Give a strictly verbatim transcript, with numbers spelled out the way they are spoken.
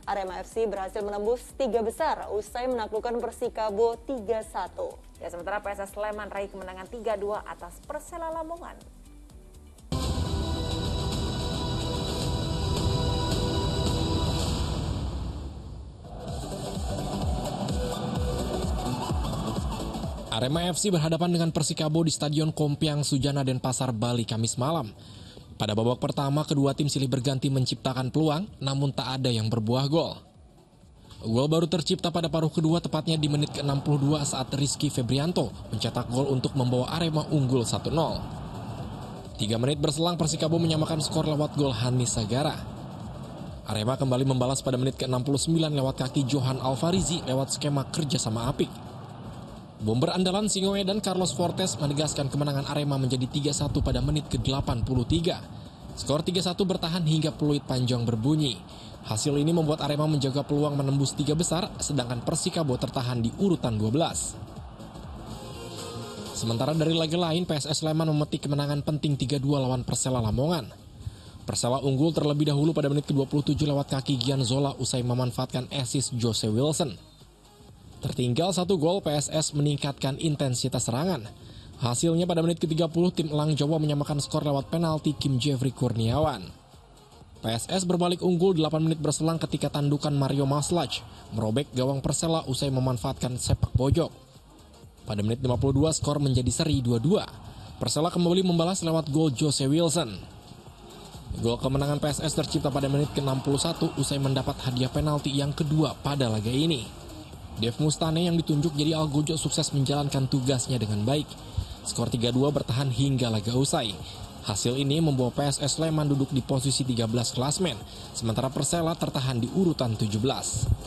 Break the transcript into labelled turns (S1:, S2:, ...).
S1: Arema F C berhasil menembus tiga besar usai menaklukkan Persikabo tiga satu.
S2: Ya, sementara P S S Sleman raih kemenangan tiga dua atas Persela Lamongan.
S3: Arema F C berhadapan dengan Persikabo di Stadion Kompiang Sujana Denpasar, Bali, Kamis malam. Pada babak pertama, kedua tim silih berganti menciptakan peluang, namun tak ada yang berbuah gol. Gol baru tercipta pada paruh kedua, tepatnya di menit ke enam puluh dua saat Rizky Febrianto mencetak gol untuk membawa Arema unggul satu nol. Tiga menit berselang, Persikabo menyamakan skor lewat gol Hanis Sagara. Arema kembali membalas pada menit ke enam puluh sembilan lewat kaki Johan Alfarizi lewat skema kerjasama apik. Bomber andalan Singoe dan Carlos Fortes menegaskan kemenangan Arema menjadi tiga satu pada menit ke delapan puluh tiga. Skor tiga satu bertahan hingga peluit panjang berbunyi. Hasil ini membuat Arema menjaga peluang menembus tiga besar, sedangkan Persikabo tertahan di urutan dua belas. Sementara dari laga lain, P S S Sleman memetik kemenangan penting tiga dua lawan Persela Lamongan. Persela unggul terlebih dahulu pada menit ke dua puluh tujuh lewat kaki Gian Zola usai memanfaatkan assist Jose Wilson. Tertinggal satu gol, P S S meningkatkan intensitas serangan. Hasilnya pada menit ke tiga puluh, tim Elang Jawa menyamakan skor lewat penalti Kim Jeffrey Kurniawan. P S S berbalik unggul delapan menit berselang ketika tandukan Mario Maslach merobek gawang Persela usai memanfaatkan sepak pojok. Pada menit lima puluh dua, skor menjadi seri dua dua. Persela kembali membalas lewat gol Jose Wilson. Gol kemenangan P S S tercipta pada menit ke enam puluh satu usai mendapat hadiah penalti yang kedua pada laga ini. Dev Mustane yang ditunjuk jadi Algojo sukses menjalankan tugasnya dengan baik. Skor tiga dua bertahan hingga laga usai. Hasil ini membawa P S S Sleman duduk di posisi tiga belas klasmen, sementara Persela tertahan di urutan tujuh belas.